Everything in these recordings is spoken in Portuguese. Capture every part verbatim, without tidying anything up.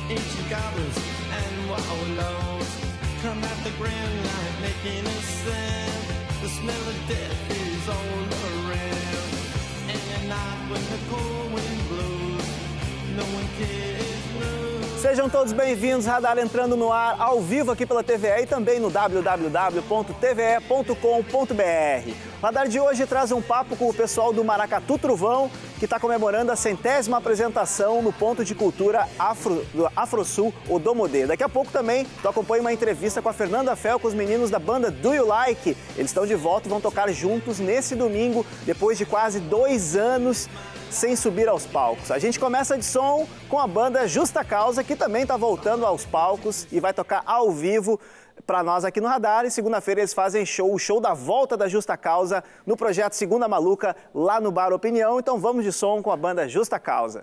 ancient goblins and wallows come at the grand light making a sound. The smell of death is all around. And at night when the cold wind blows, no one cares, no. Sejam todos bem-vindos, Radar entrando no ar, ao vivo aqui pela T V E e também no w w w ponto t v e ponto com ponto b r. O Radar de hoje traz um papo com o pessoal do Maracatu Trovão, que está comemorando a centésima apresentação no Ponto de Cultura Afro, do AfroSul Odomodê. Daqui a pouco também tu acompanha uma entrevista com a Fernanda Fel, com os meninos da banda Do You Like. Eles estão de volta e vão tocar juntos nesse domingo, depois de quase dois anos sem subir aos palcos. A gente começa de som com a banda Justa Causa, que também está voltando aos palcos e vai tocar ao vivo para nós aqui no Radar. E segunda-feira eles fazem show, o show da volta da Justa Causa no projeto Segunda Maluca, lá no Bar Opinião. Então vamos de som com a banda Justa Causa.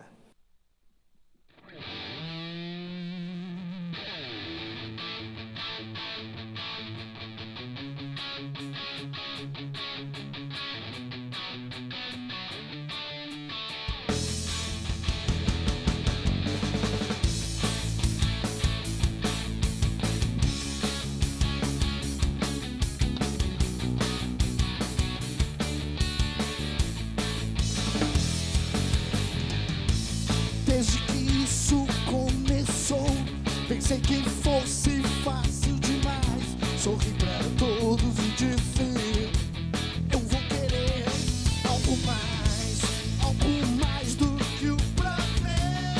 Desde que isso começou, pensei que fosse fácil demais sorrir pra todos e dizer: eu vou querer algo mais, algo mais do que o prazer.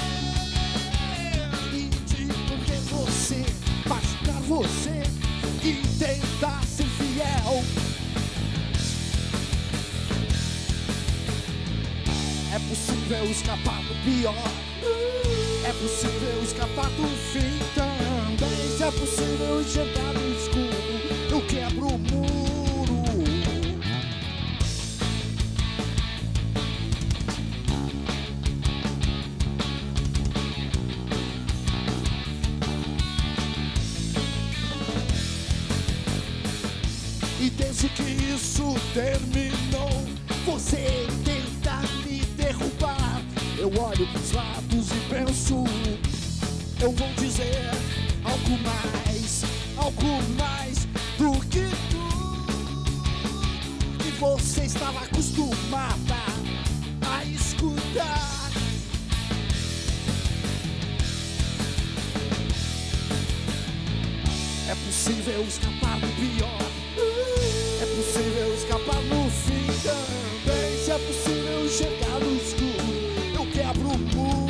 E de porque você machucar você e tentar ser fiel. É possível escapar do pior, é possível escapar do fim também. Se é possível enxergar no escuro, eu quebro o muro. E desde que isso terminou, você tenta me derrubar. Eu olho pros lados e penso: eu vou dizer algo mais, algo mais do que tudo que você estava acostumada a escutar. É possível escapar do pior, é possível escapar no fim também. Se é possível enxergar no escuro, eu quebro o muro.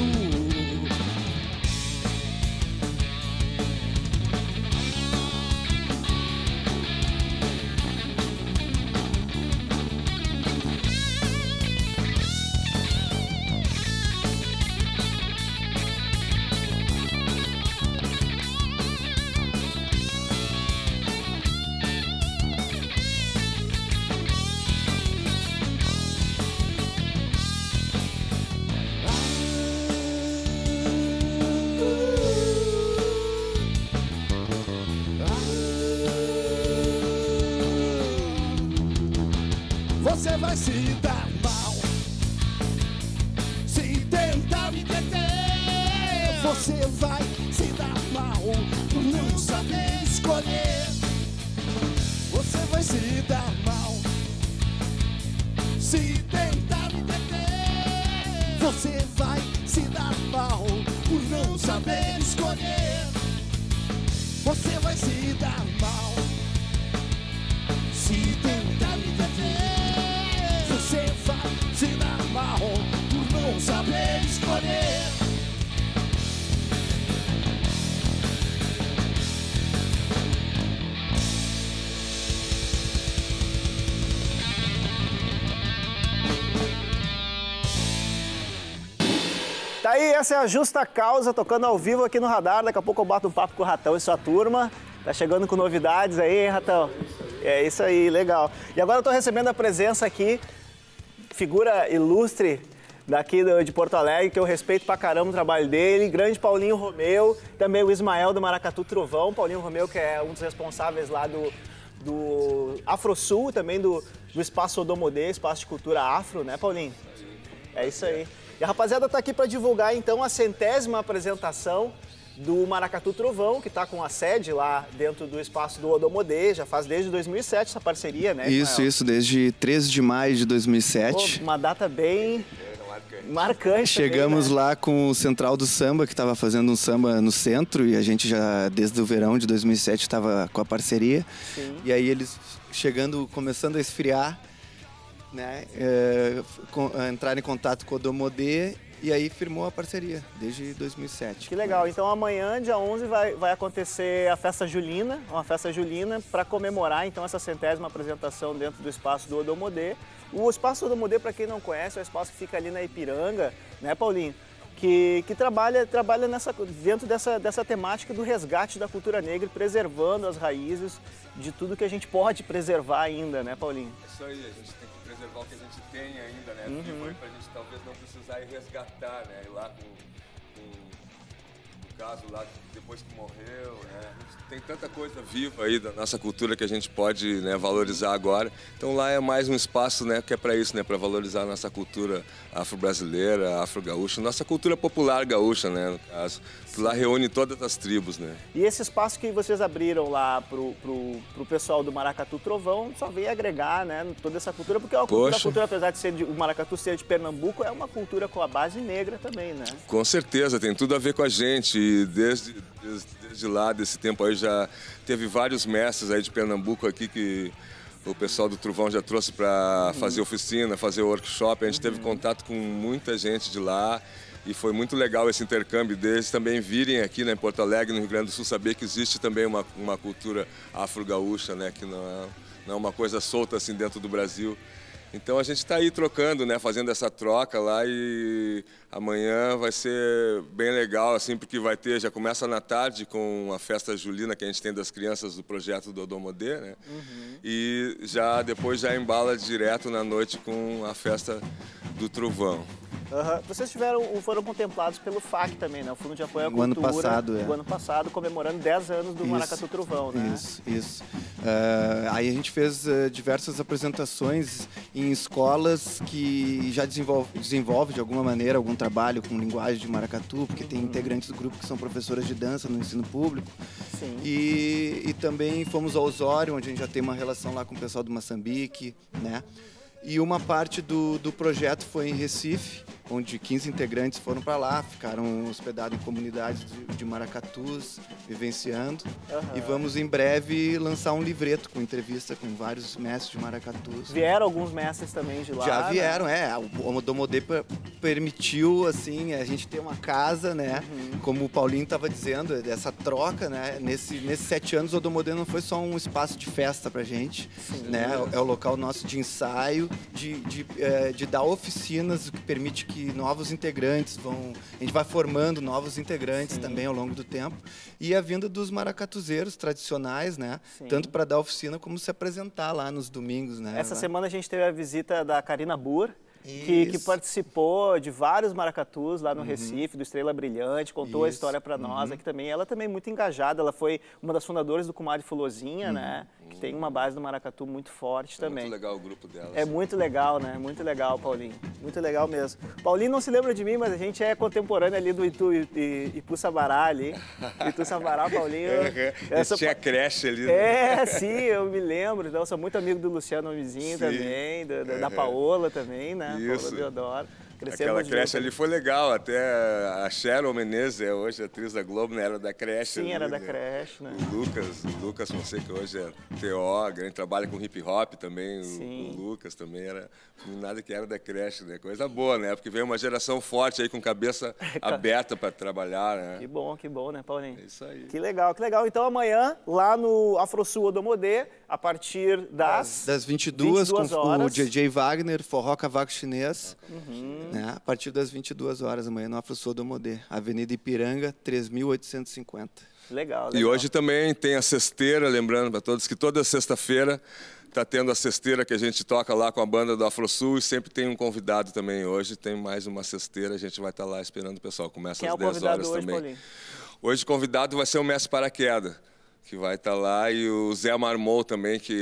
Você vai se dar mal se tentar me deter. Você vai se dar mal por não saber escolher. Você vai se dar mal se tentar me deter. Você vai se dar mal por não saber escolher. Você vai se dar mal se tentar me deter. Você vai se dar mal por não saber escolher. Tá aí, essa é a Justa Causa, tocando ao vivo aqui no Radar. Daqui a pouco eu bato um papo com o Ratão e sua turma. Tá chegando com novidades aí, hein, Ratão? É isso aí, legal. E agora eu tô recebendo a presença aqui, figura ilustre daqui de Porto Alegre, que eu respeito pra caramba o trabalho dele, grande Paulinho Romeu, também o Ismael do Maracatu Trovão. Paulinho Romeu, que é um dos responsáveis lá do, do AfroSul, também do, do Espaço Odomodê, Espaço de Cultura Afro, né, Paulinho? É isso aí. E a rapaziada tá aqui para divulgar então a centésima apresentação do Maracatu Trovão, que está com a sede lá dentro do espaço do Odomodê, já faz desde dois mil e sete essa parceria, né? Isso, Ismael? isso, desde treze de maio de dois mil e sete. Pô, uma data bem marcante. Chegamos também, né? lá com o Central do Samba, que estava fazendo um samba no centro, e a gente já, desde o verão de dois mil e sete, estava com a parceria. Sim. E aí eles chegando, começando a esfriar, né, é, com, a entrar em contato com o Odomodê, e aí firmou a parceria, desde dois mil e sete. Que legal. Então amanhã, dia onze, vai, vai acontecer a festa julina, uma festa julina para comemorar então essa centésima apresentação dentro do espaço do Odomodê. O espaço do Odomodê, para quem não conhece, é um espaço que fica ali na Ipiranga, né, Paulinho? Que, que trabalha, trabalha nessa, dentro dessa, dessa temática do resgate da cultura negra, preservando as raízes de tudo que a gente pode preservar ainda, né, Paulinho? Isso aí, a gente tem que preservar o que a gente tem ainda, né? Uhum. Vivo aí pra gente talvez não precisar ir resgatar, né? Ir lá com, com no caso lá, depois que morreu, né? A gente tem tanta coisa viva aí da nossa cultura que a gente pode, né, valorizar agora. Então lá é mais um espaço, né, que é para isso, né? Para valorizar a nossa cultura afro-brasileira, afro-gaúcha, nossa cultura popular gaúcha, né? No caso. Lá reúne todas as tribos, né? E esse espaço que vocês abriram lá pro, pro, pro pessoal do Maracatu Trovão só veio agregar, né, toda essa cultura, porque é uma cultura, cultura, apesar de ser de, o Maracatu ser de Pernambuco, é uma cultura com a base negra também, né? Com certeza, tem tudo a ver com a gente. E desde, desde, desde lá, desse tempo aí, já teve vários mestres aí de Pernambuco aqui que o pessoal do Trovão já trouxe para uhum. fazer oficina, fazer workshop. A gente uhum. teve contato com muita gente de lá. E foi muito legal esse intercâmbio deles também virem aqui, né, em Porto Alegre, no Rio Grande do Sul, saber que existe também uma, uma cultura afro-gaúcha, né, que não é, não é uma coisa solta assim dentro do Brasil. Então a gente está aí trocando, né, fazendo essa troca lá, e amanhã vai ser bem legal, assim, porque vai ter, já começa na tarde com a festa julina que a gente tem das crianças do projeto do Odomodê, né, uhum. e já depois já embala direto na noite com a festa do Trovão. Uhum. Vocês tiveram, foram contemplados pelo F A C também, né? O Fundo de Apoio à o Cultura. ano passado, é. O ano passado, comemorando dez anos do isso, Maracatu Trovão, né? Isso, isso. Uh, aí a gente fez uh, diversas apresentações em escolas que já desenvolve, desenvolve de alguma maneira algum trabalho com linguagem de maracatu, porque tem integrantes do grupo que são professoras de dança no ensino público. Sim. E, e também fomos ao Osório, onde a gente já tem uma relação lá com o pessoal do Moçambique, né? E uma parte do, do projeto foi em Recife, onde quinze integrantes foram para lá, ficaram hospedados em comunidades de, de maracatus, vivenciando. Uhum. E vamos em breve lançar um livreto com entrevista com vários mestres de maracatus. Vieram alguns mestres também de lá? Já vieram, né? é. O Odomodê permitiu, assim, a gente ter uma casa, né? Uhum. Como o Paulinho estava dizendo, dessa troca, né? Nesse, nesses sete anos, o Odomodê não foi só um espaço de festa pra gente, sim, né? É o local nosso de ensaio, de, de, de, de dar oficinas, o que permite que novos integrantes vão... A gente vai formando novos integrantes, sim, também ao longo do tempo. E a vinda dos maracatuzeiros tradicionais, né? Sim. Tanto para dar oficina como se apresentar lá nos domingos, né? Essa semana a gente teve a visita da Karina Burr, Que, que participou de vários maracatus lá no uhum. Recife, do Estrela Brilhante, contou Isso. a história para nós uhum. aqui também. Ela também é muito engajada, ela foi uma das fundadoras do Comadre Fulozinha, uhum. né? Que tem uma base do maracatu muito forte é também. É muito legal o grupo dela. É muito legal, né? Muito legal, Paulinho. Muito legal mesmo. Paulinho não se lembra de mim, mas a gente é contemporâneo ali do Itu, Ipu Sabará ali. Itu Sabará, Paulinho. É, essa... Tinha creche ali. Né? É, sim, eu me lembro. Então, eu sou muito amigo do Luciano Homizinho também, da, da, da Paola também, né? Isso. Paola Deodoro. Aquela creche ali foi legal, até a Cheryl Menezes, é hoje atriz da Globo, né? Era da creche. Sim, ali, era da né? creche, né? O Lucas, o Lucas Fonseca hoje é T O, grande trabalha com hip hop também, o, o Lucas também era, nada que era da creche, né? Coisa boa, né? Porque veio uma geração forte aí com cabeça aberta para trabalhar, né? Que bom, que bom, né, Paulinho? É isso aí. Que legal, que legal. Então amanhã, lá no AfroSul Odomodê, a partir das... Das vinte e duas, vinte e duas com horas. o D J Wagner, Forró Cavaco Chinês, uhum. né? A partir das vinte e duas horas amanhã no AfroSul Odomodê, Avenida Ipiranga, três mil oitocentos e cinquenta. Legal, legal. E hoje também tem a cesteira, lembrando para todos que toda sexta-feira está tendo a cesteira que a gente toca lá com a banda do AfroSul, e sempre tem um convidado também. Hoje tem mais uma cesteira, a gente vai estar lá esperando o pessoal. Começa Quem às é o dez convidado horas hoje, também. Paulinho? Hoje o convidado vai ser o Mestre Paraquedas, que vai estar lá, e o Zé Marmol também, que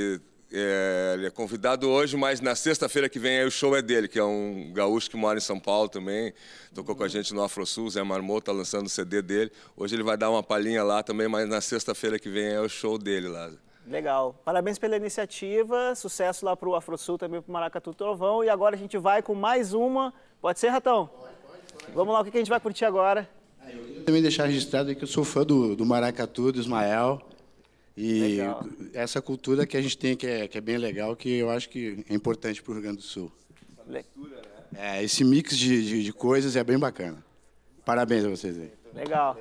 É, ele é convidado hoje, mas na sexta-feira que vem aí o show é dele, que é um gaúcho que mora em São Paulo também. Tocou com a gente no Afrosul, Zé Marmot, tá lançando o C D dele. Hoje ele vai dar uma palhinha lá também, mas na sexta-feira que vem é o show dele lá. Legal. Parabéns pela iniciativa, sucesso lá pro Afrosul, também pro Maracatu Trovão. E agora a gente vai com mais uma. Pode ser, Ratão? Pode, pode, pode. Vamos lá, o que a gente vai curtir agora? Ah, eu queria também deixar registrado que eu sou fã do, do Maracatu, do Ismael. E legal. Essa cultura que a gente tem, que é, que é bem legal, que eu acho que é importante para o Rio Grande do Sul. É, esse mix de, de, de coisas é bem bacana. Parabéns a vocês aí. Legal.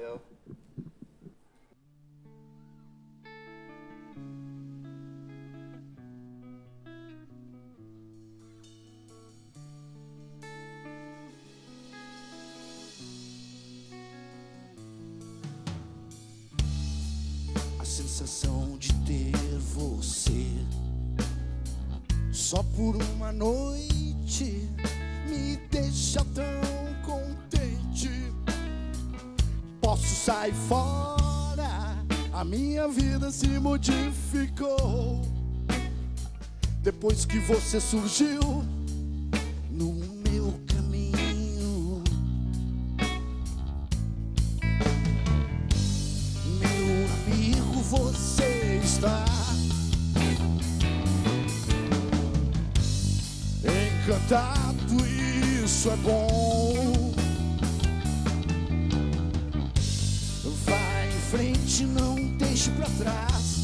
A sensação de ter você só por uma noite me deixa tão contente. Posso sair fora, a minha vida se modificou depois que você surgiu no meu caminho. Meu amigo, você está encantado, isso é bom. Vai em frente, não deixe pra trás.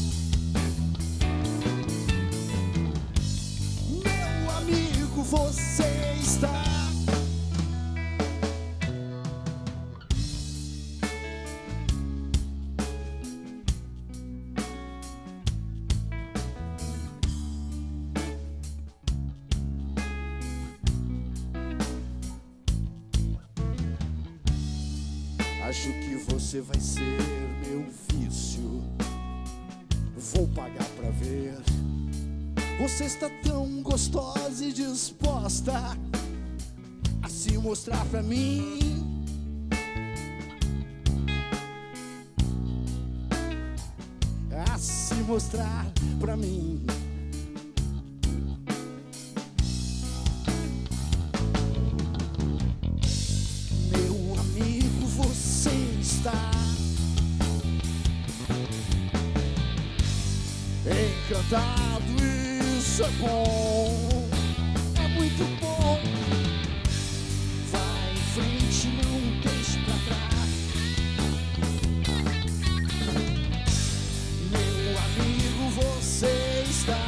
Meu amigo, você está acho que você vai ser meu vício. Vou pagar pra ver. Você está tão gostosa e disposta a se mostrar pra mim. A se mostrar pra mim. Encantado, isso é bom, é muito bom. Vai em frente, não deixe pra trás. Meu amigo, você está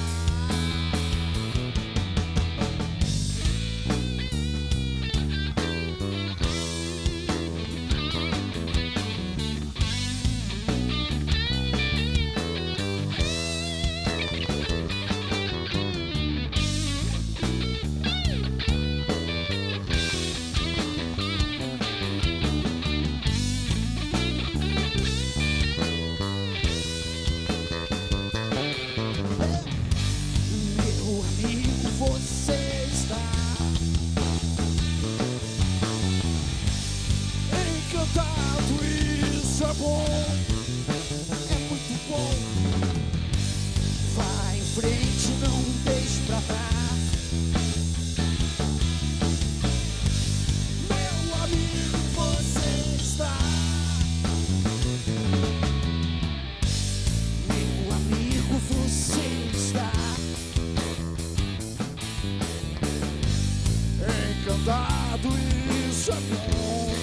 encantado, isso é bom.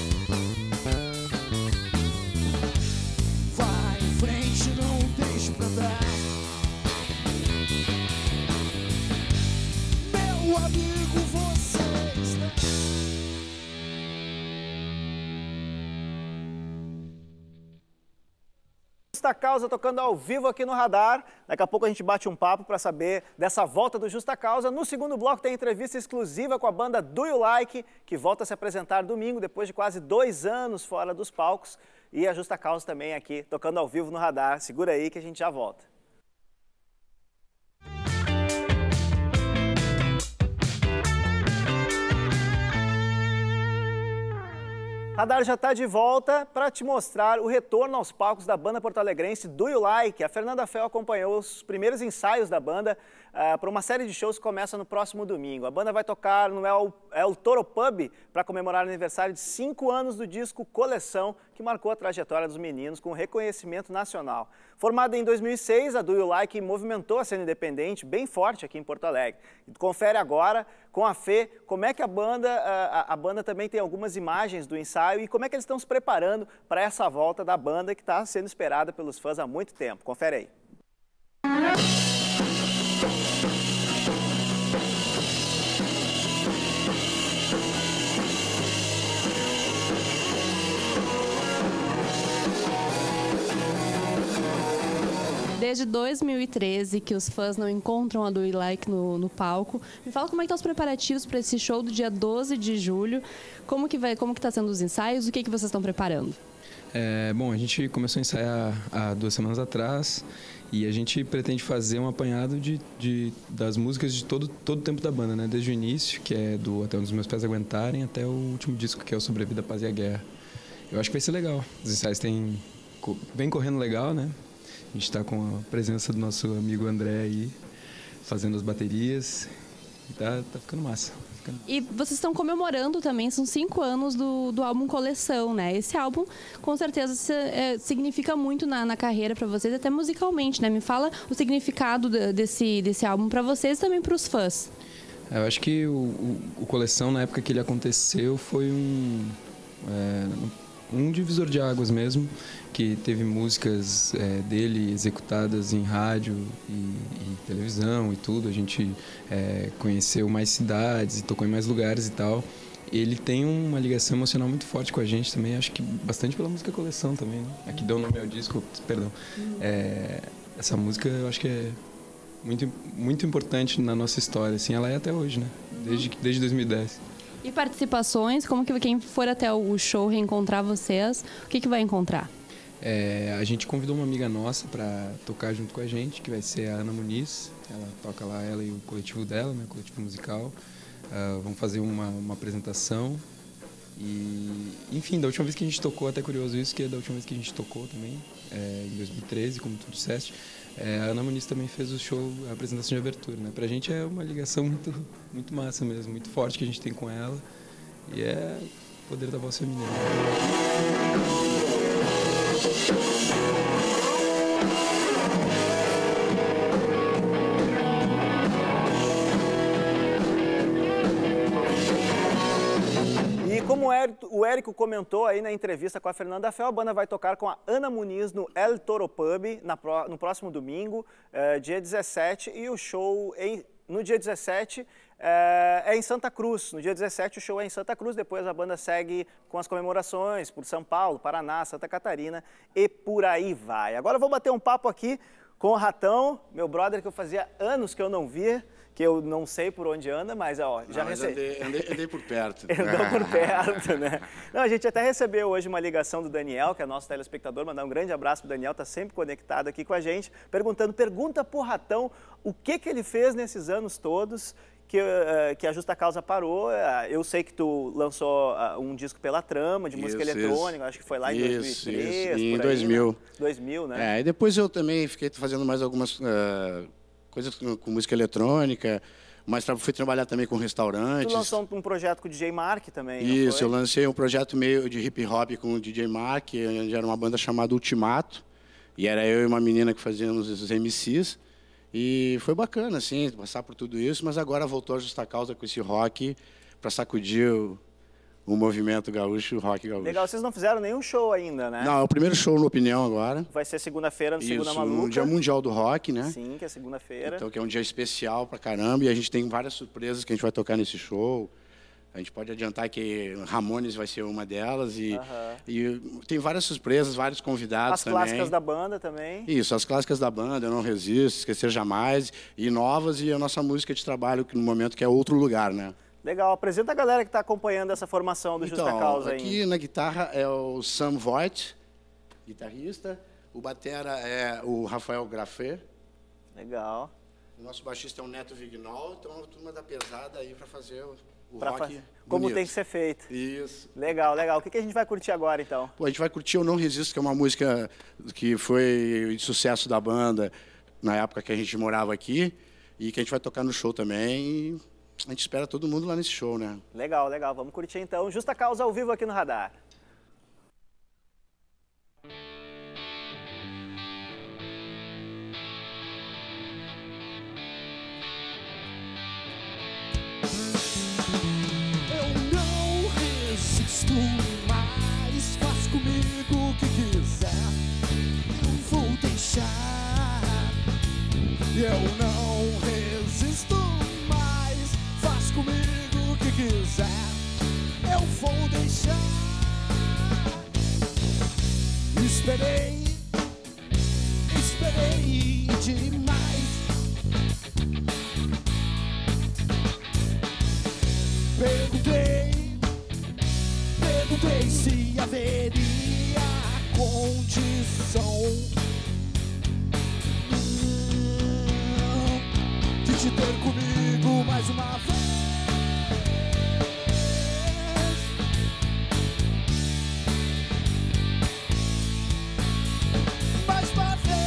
Vai em frente, não deixe pra trás. Meu amigo, você está Justa Causa tocando ao vivo aqui no Radar. Daqui a pouco a gente bate um papo para saber dessa volta do Justa Causa. No segundo bloco tem entrevista exclusiva com a banda Do You Like, que volta a se apresentar domingo, depois de quase dois anos fora dos palcos. E a Justa Causa também aqui, tocando ao vivo no Radar. Segura aí que a gente já volta. Radar já está de volta para te mostrar o retorno aos palcos da banda porto-alegrense Do You Like. A Fernanda Fel acompanhou os primeiros ensaios da banda uh, para uma série de shows que começa no próximo domingo. A banda vai tocar no El, El Toro Pub para comemorar o aniversário de cinco anos do disco Coleção, que marcou a trajetória dos meninos com reconhecimento nacional. Formada em dois mil e seis, a Do You Like movimentou a cena independente bem forte aqui em Porto Alegre. Confere agora com a Fê como é que a banda, a, a banda também tem algumas imagens do ensaio e como é que eles estão se preparando para essa volta da banda que está sendo esperada pelos fãs há muito tempo. Confere aí. Desde dois mil e treze que os fãs não encontram a Do You Like no, no palco. Me fala como é que estão os preparativos para esse show do dia doze de julho. Como que vai, como que está sendo os ensaios? O que que vocês estão preparando? É, bom, a gente começou a ensaiar há duas semanas atrás e a gente pretende fazer um apanhado de, de, das músicas de todo, todo o tempo da banda, né? Desde o início, que é do Até Onde Os Meus Pés Aguentarem, até o último disco, que é o Sobrevida, a Paz e a Guerra. Eu acho que vai ser legal. Os ensaios têm, vem correndo legal, né? A gente está com a presença do nosso amigo André aí, fazendo as baterias. E tá, tá ficando massa. Ficando... E vocês estão comemorando também, são cinco anos do, do álbum Coleção, né? Esse álbum, com certeza, se, é, significa muito na, na carreira para vocês, até musicalmente, né? Me fala o significado desse, desse álbum para vocês e também para os fãs. Eu acho que o, o, o Coleção, na época que ele aconteceu, foi um... É, um divisor de águas mesmo, que teve músicas é, dele executadas em rádio e, e televisão e tudo. A gente é, conheceu mais cidades e tocou em mais lugares e tal. Ele tem uma ligação emocional muito forte com a gente também, acho que bastante pela música Coleção também, né? Aqui deu o nome ao disco, perdão. É, essa música eu acho que é muito, muito importante na nossa história, assim, ela é até hoje, né? Desde, desde dois mil e dez. E participações, como que quem for até o show reencontrar vocês, o que que vai encontrar? É, a gente convidou uma amiga nossa para tocar junto com a gente, que vai ser a Ana Muniz. Ela toca lá, ela e o coletivo dela, né, o coletivo musical. Uh, vão fazer uma, uma apresentação. E, enfim, da última vez que a gente tocou, até curioso isso, que é da última vez que a gente tocou também, é, em dois mil e treze, como tu disseste, é, a Ana Muniz também fez o show, a apresentação de abertura, né? Pra gente é uma ligação muito, muito massa mesmo, muito forte que a gente tem com ela, e é o poder da voz feminina. Como o Érico comentou aí na entrevista com a Fernanda Fel, a banda vai tocar com a Ana Muniz no El Toro Pub na, no próximo domingo, eh, dia dezessete, e o show em, no dia dezessete eh, é em Santa Cruz. No dia dezessete o show é em Santa Cruz, depois a banda segue com as comemorações por São Paulo, Paraná, Santa Catarina e por aí vai. Agora eu vou bater um papo aqui com o Ratão, meu brother que eu fazia anos que eu não via, que eu não sei por onde anda, mas ó, já recebi. Andei, andei, andei por perto. Andou por perto, né? Não, a gente até recebeu hoje uma ligação do Daniel, que é nosso telespectador, mandar um grande abraço pro Daniel, tá sempre conectado aqui com a gente, perguntando, pergunta pro Ratão o que que ele fez nesses anos todos que, uh, que a Justa Causa parou. Uh, eu sei que tu lançou uh, um disco pela Trama, de isso, música eletrônica, isso. Acho que foi lá em isso, dois mil e três, isso. Em por aí, dois mil. Né? dois mil, né? É, e depois eu também fiquei fazendo mais algumas uh, coisas com, com música eletrônica, mas fui trabalhar também com restaurantes. Tu lançou um projeto com o D J Mark também, isso, eu lancei um projeto meio de hip hop com o D J Mark, onde era uma banda chamada Ultimato, e era eu e uma menina que fazíamos os M Cs. E foi bacana, assim, passar por tudo isso, mas agora voltou a Justa Causa com esse rock para sacudir o, o movimento gaúcho, o rock gaúcho. Legal, vocês não fizeram nenhum show ainda, né? Não, é o primeiro show no Opinião agora. Vai ser segunda-feira no isso, Segunda Maluca. no Dia Mundial do Rock, né? Sim, que é segunda-feira. Então, que é um dia especial pra caramba, e a gente tem várias surpresas que a gente vai tocar nesse show. A gente pode adiantar que Ramones vai ser uma delas e, uh-huh. e tem várias surpresas, vários convidados as também. As clássicas da banda também. Isso, as clássicas da banda, Eu Não Resisto, Esquecer Jamais, e novas, e a nossa música de trabalho que no momento que é Outro Lugar, né? Legal, apresenta a galera que está acompanhando essa formação do então, Justa Causa aí. Aqui na guitarra é o Sam Voigt, guitarrista, o batera é o Rafael Grafé. Legal. O nosso baixista é o Neto Vignol, então a turma da pesada aí para fazer o o pra rock fa- Como bonito. tem que ser feito. Isso. Legal, legal. O que, que a gente vai curtir agora, então? Pô, a gente vai curtir Eu Não Resisto, que é uma música que foi de sucesso da banda na época que a gente morava aqui e que a gente vai tocar no show também. E a gente espera todo mundo lá nesse show, né? Legal, legal. Vamos curtir, então. Justa Causa ao vivo aqui no Radar. Eu não resisto mais, faz comigo o que quiser, não vou deixar. Eu não resisto mais, faz comigo o que quiser, eu vou deixar. Esperei, esperei demais. Perguntei, perguntei se haveria condição de te ter comigo mais uma vez. Mais uma vez.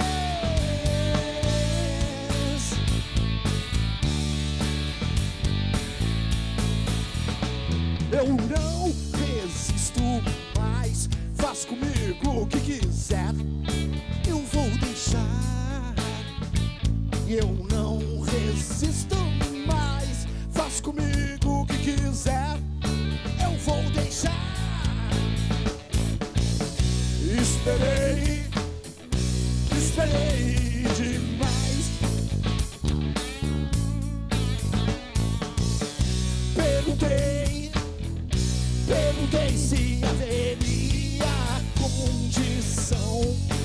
Eu não resisto mais, faz comigo o que quiser, eu vou deixar. Eu não resisto mais, faz comigo o que quiser, eu vou deixar. Esperei, esperei demais. Perguntei, perguntei se haveria condição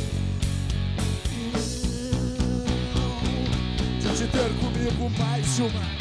de te ter comigo mais de uma.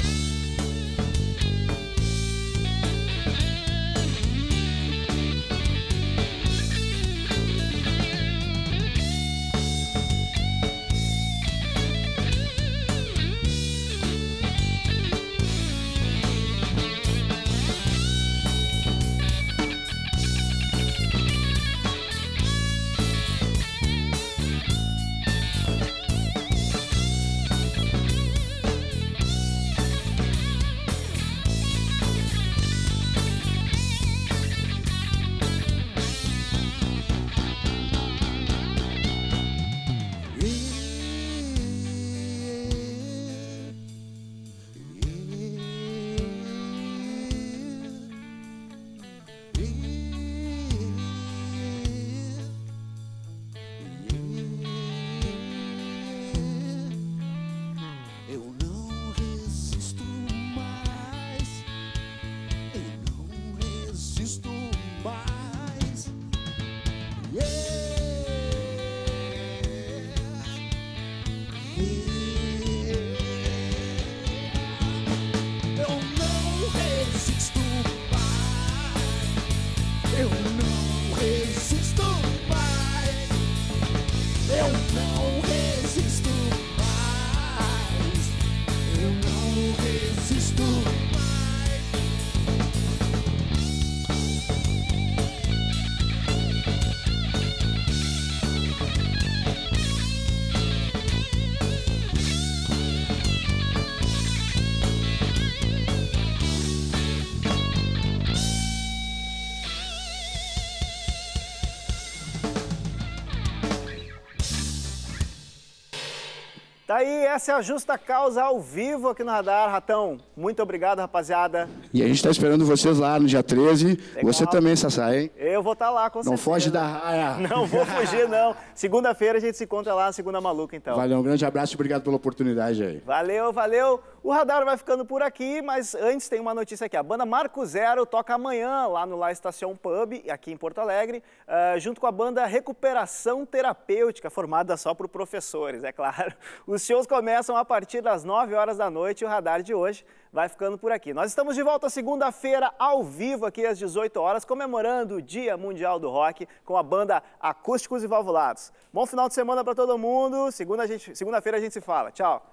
Eu não resisto mais, eu não resisto mais. Yeah. Yeah. Eu não resisto mais, eu não resisto mais, eu não resisto mais, eu não resisto mais. Tá aí, essa é a Justa Causa ao vivo aqui no Radar. Ratão, muito obrigado, rapaziada. E a gente está esperando vocês lá no dia treze. Legal. Você também, Sassá, hein? Eu vou estar lá, com certeza. Não foge da raia. Não vou fugir, não. Segunda-feira a gente se encontra lá, Segunda Maluca, então. Valeu, um grande abraço e obrigado pela oportunidade aí. Valeu, valeu. O Radar vai ficando por aqui, mas antes tem uma notícia aqui. A banda Marco Zero toca amanhã lá no La Estação Pub, aqui em Porto Alegre, uh, junto com a banda Recuperação Terapêutica, formada só por professores, é claro. Os shows começam a partir das nove horas da noite e o Radar de hoje vai ficando por aqui. Nós estamos de volta segunda-feira, ao vivo, aqui às dezoito horas, comemorando o Dia Mundial do Rock com a banda Acústicos e Valvulados. Bom final de semana para todo mundo. Segunda-feira a gente, segunda-feira a gente se fala. Tchau.